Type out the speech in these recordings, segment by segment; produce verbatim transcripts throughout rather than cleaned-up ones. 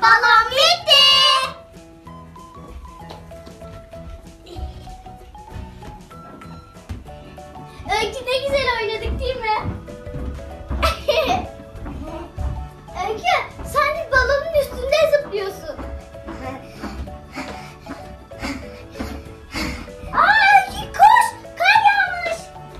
Balon bitti. Öykü ne güzel oynadık değil mi? Öykü sen balonun üstünde zıplıyorsun. Aa Öykü koş! Kar yağmış.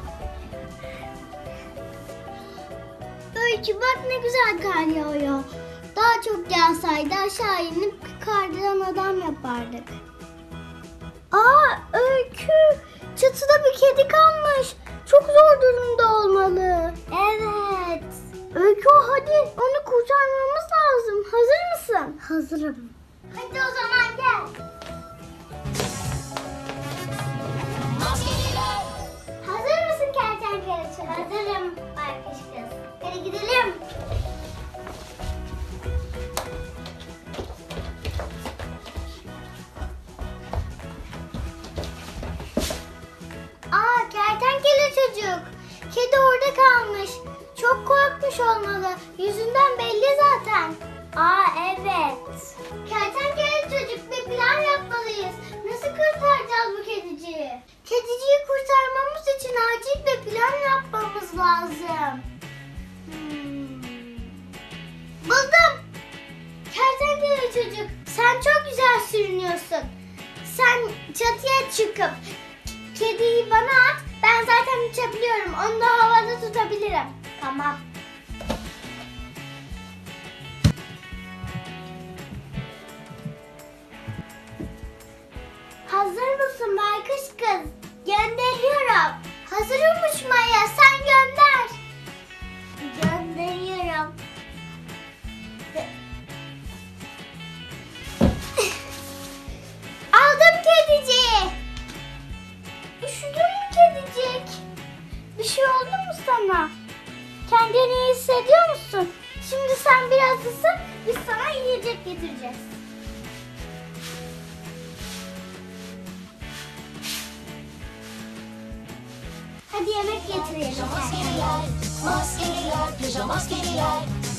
Öykü bak ne güzel kar yağıyor. Daha çok yağsaydı aşağı inip kardan adam yapardık. Aa Öykü, çatıda bir kedi kalmış. Çok zor durumda olmalı. Evet. Öykü hadi onu kurtarmamız lazım. Hazır mısın? Hazırım. Hadi o zaman gel. Hazır mısın kertenkele çocuk? Hazırım baykuş kız. Hadi gidelim. Aa kertenkele çocuk. Kedi orada kalmış. Çok korkmuş olmalı. Yüzünden belli zaten. Aa evet. Kertenkele çocuk bir plan yapmalıyız. Nasıl kurtaracağız bu kediciyi? Kediciyi kurtarmamız için acil bir plan yapmamız lazım. Hmm. Buldum. Kertenkele çocuk, sen çok güzel sürünüyorsun. Sen çatıya çıkıp kediyi bana at. Ben zaten uçabiliyorum. Onu da havada tutabilirim. Tamam. Hazır mısın baykuş kız? Gönderiyorum. Hazırım uçmaya. Sen gönder. Gönderiyorum. Aldım kediciyi. Üşüdün mü kedicik? Bir şey oldu mu sana? Kendini iyi hissediyor musun? Şimdi sen biraz ısın, biz sana yiyecek getireceğiz. Hadi yemek getirelim. Maskeliler, maskeliler, pijama maskeliler.